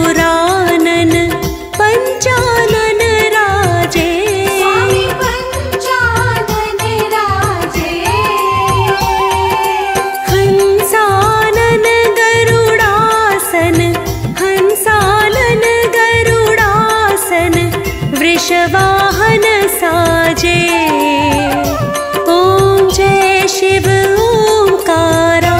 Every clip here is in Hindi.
त्रिपुरानन पंचानन राजे। स्वामी पंचानन राजे। हंसानन गरुडासन, हंसानन गरुडासन, वृषवाहन साजे। ओम जय शिव ओंकारा।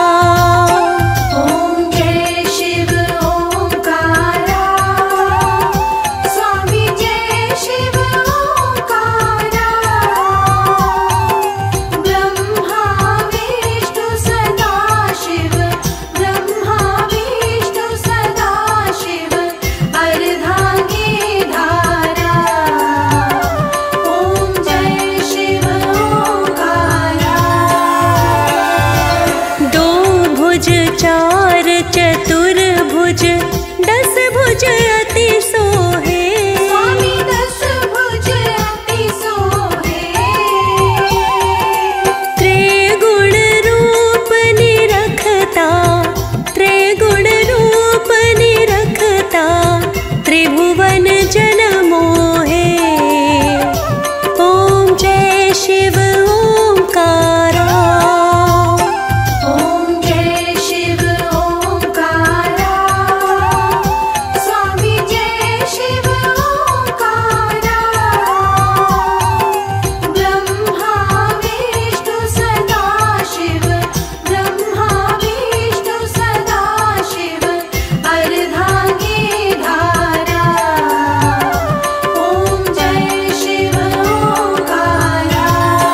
ओम जय शिव ओंकारा। स्वामी जय शिव ओंकारा। ब्रह्मा विष्णु सदा शिव, ब्रह्मा विष्णु सदा शिव, अर्धांगी धारा। ओम जय शिव ओंकारा। दो भुज चार चतुर्भुज, दस भुज अति सोहे। स्वामी दस भुज अति सोहे। त्रिगुण रूप निरखता, त्रिगुण रूप निरखता, त्रिभुवन जन मोहे। ओम जय शिव ओंकारा। ओम जय शिव ओंकारा। स्वामी जय शिव ओंकारा। ब्रह्मा विष्णु सदा शिव, ब्रह्मा विष्णु सदा शिव, अर्धांगी धारा। ओम जय शिव ओंकारा।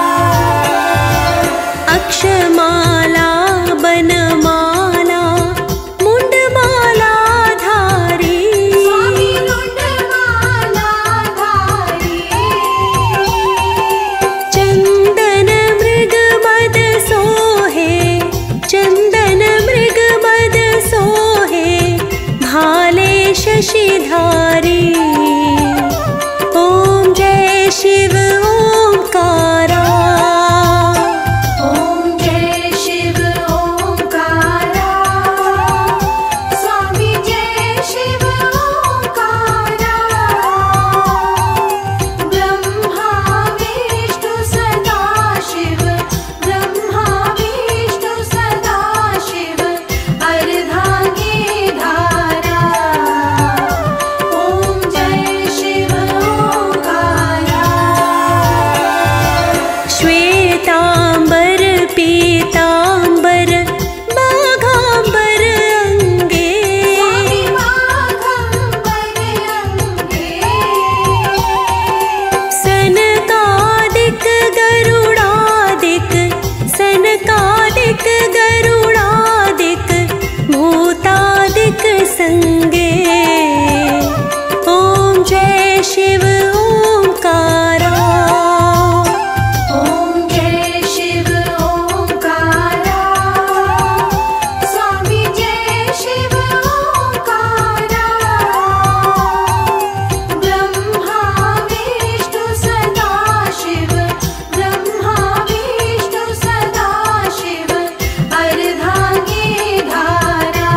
अक्षमाला बनमाला, मुंडमाला धारी। स्वामी मुंडमाला धारी। चंदन मृग मद सोहे, चंदन मृग मद सोहे, भाले शशिधारी। ओम जय शिव ओंकारा। ओम जय शिव ओंकारा। स्वामी जय शिव ओंकारा। ब्रह्मा विष्णु सदा शिव, ब्रह्मा विष्णु सदा शिव, अर्धांगी धारा। ओम जय शिव ओंकारा। श्वेतांबर पीतांबर, बाघांबर अंगे। स्वामी बाघंबर अंगे। सनकादिक गरुडादिक, सनकादिक गरुडादिक, भूतादिक संगे। ओम जय शिव ओंकारा। ओम जय शिव ओंकारा। स्वामी जय शिव ओंकारा। ब्रह्मा विष्णु सदा शिव, ब्रह्मा विष्णु सदा शिव, अर्धांगी धारा।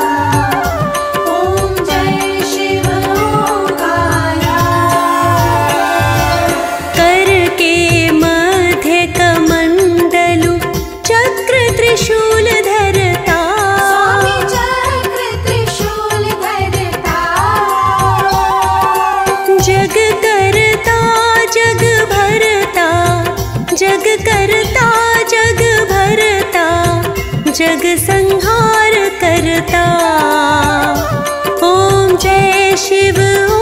ओम जय शिव ओंकारा। कर के मध्य कमंडलु, चक्र त्रिशूल धरता। स्वामी चक्र त्रिशूल धरता। जग करता जग भरता, जग करता जग भरता, जग संहार करता। ओम जय शिव